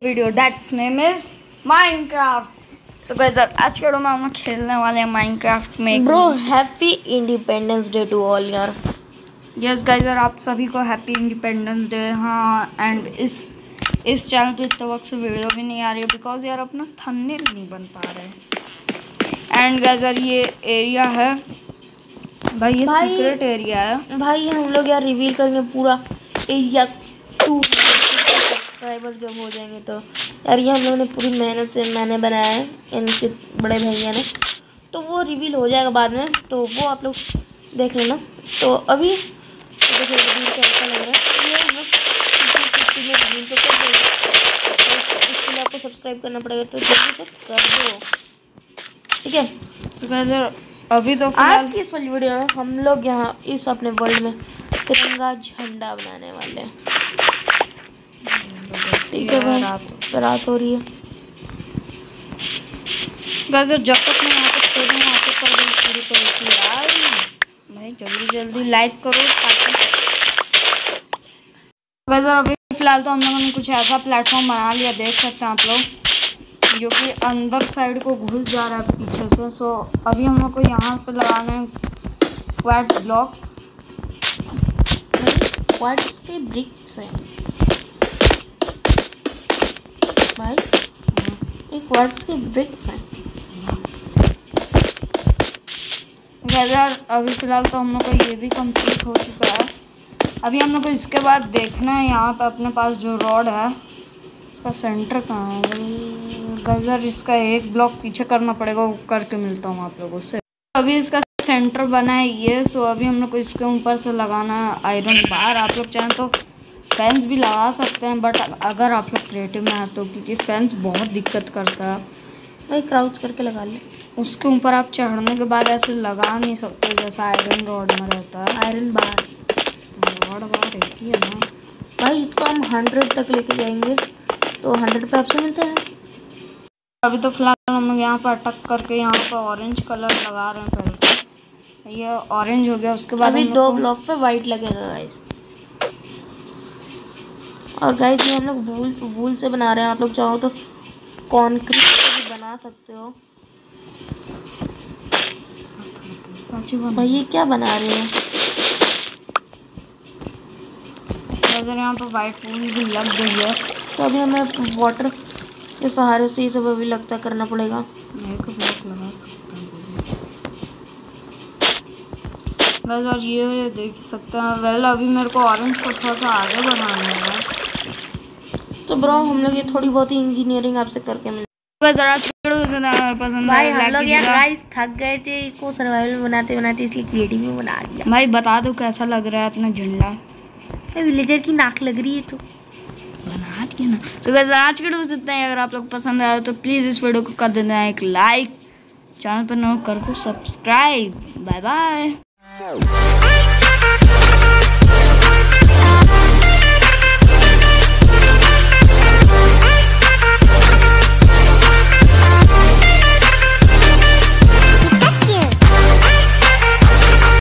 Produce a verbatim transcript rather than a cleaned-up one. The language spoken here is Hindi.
Video that's name is Minecraft. So guys आज के वीडियो में हम खेलने वाले हैं माइनक्राफ्ट में। Bro happy independence day to all यार। यस गाइस आप सभी को हैप्पी इंडिपेंडेंस डे। हाँ एंड इस इस चैनल पे इतने वक्त से वीडियो भी नहीं आ रही है बिकॉज यार अपना थंबनेल नहीं बन पा रहा है। एंड गाइस यार ये एरिया है भाई, ये सीक्रेट एरिया है भाई। हम लोग यार रिवील करेंगे पूरा एरिया टू सब्सक्राइबर जब हो जाएंगे तो यार ये हम लोगों ने पूरी मेहनत से मैंने बनाया है, इनके बड़े भैया ने, तो वो रिवील हो जाएगा बाद में, तो वो आप लोग देख लेना। तो अभी देखो रिवील कैसा लग रहा है, ये हम लोग में रिवील तो कर देंगे, इसके लिए आपको सब्सक्राइब करना पड़ेगा, तो जल्दी से कर दो, ठीक है। तो गाइस अभी तो आज की इस वाली वीडियो में हम लोग यहाँ इस अपने वर्ल्ड में तिरंगा झंडा बनाने वाले हैं, ठीक है भाई। रात रात हो रही है गाइस जब तक मैं यहाँ पे खेलूँ वहाँ पे कर दूँ पूरी तरीके यार भाई, जल्दी जल्दी लाइक करो ताकि गाइस अभी फिलहाल तो हम लोगों ने कुछ ऐसा प्लेटफॉर्म बना लिया, देख सकते हैं आप लोग, जो कि अंदर साइड को घुस जा रहा है पीछे से। सो अभी हम लोग को यहाँ पे लगाना है क्वाड ब्लॉक, क्वाड्स के ब्रिक्स हैं भाई, ये क्वाड्स के ब्रिक्स हैं यार। अभी फिलहाल तो हम लोग का ये भी कंप्लीट हो चुका है। अभी हम लोग को इसके बाद देखना है यहाँ पे अपने पास जो रॉड है इसका सेंटर कहाँ है गजर, इसका एक ब्लॉक पीछे करना पड़ेगा, वो करके मिलता हूँ आप लोगों से। अभी इसका सेंटर बना है ये। सो अभी हम लोग को इसके ऊपर से लगाना है आयरन बार। आप लोग चाहें तो फैंस भी लगा सकते हैं, बट अगर आप लोग क्रिएटिव में हैं तो, क्योंकि फैंस बहुत दिक्कत करता है भाई, क्राउच करके लगा ले। उसके ऊपर आप चढ़ने के बाद ऐसे लगा नहीं सकते जैसा आयरन रॉड में रहता है। आयरन बार रॉड बार एक ही है ना भाई, इसको हम हंड्रेड तक लेके जाएंगे तो हंड्रेड पे आपसे मिलते हैं। अभी तो फिलहाल हम लोग यहाँ पर अटक करके यहाँ पर ऑरेंज कलर लगा रहे हैं। पहले ये ऑरेंज हो गया, उसके बाद अभी दो ब्लॉक पे वाइट लगेगा गाइस। और गाइस ये हम लोग वूल वूल से बना रहे हैं, आप लोग चाहो तो कॉन्क्रीट से भी बना सकते हो। भाई ये क्या बना रहे हैं? अगर यहाँ पर वाइट वूल भी लग गई है तो अभी हमें वाटर के सहारे से ये सब अभी लगता करना पड़ेगा। एक ब्लॉक लगा सकता हूँ और ये देख सकते हैं। वेल अभी मेरे को ऑरेंज को थोड़ा सा आगे बनाना है, तो ब्रो हम लोग ये थोड़ी बहुत ही इंजीनियरिंग आपसे करके मिल जरा पसंद भाई। हम लोग यार गाइस थक गए थे इसको सर्वाइवल बनाते बनाते, इसलिए क्रिएटिव में बना दिया। भाई बता दो कैसा लग रहा है अपना झंडा। विलेजर की नाक लग रही है तो बना दिया ना। तो गाइस आज के वीडियो इतना ही। अगर आप लोग पसंद आया तो प्लीज़ इस वीडियो को कर देना एक लाइक, चैनल पर नया कर दो सब्सक्राइब। Bye bye.